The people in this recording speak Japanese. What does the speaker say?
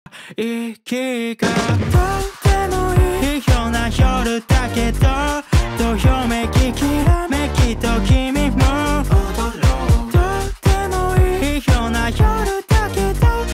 息がとてもいいような夜だけどどよめききらめきと君も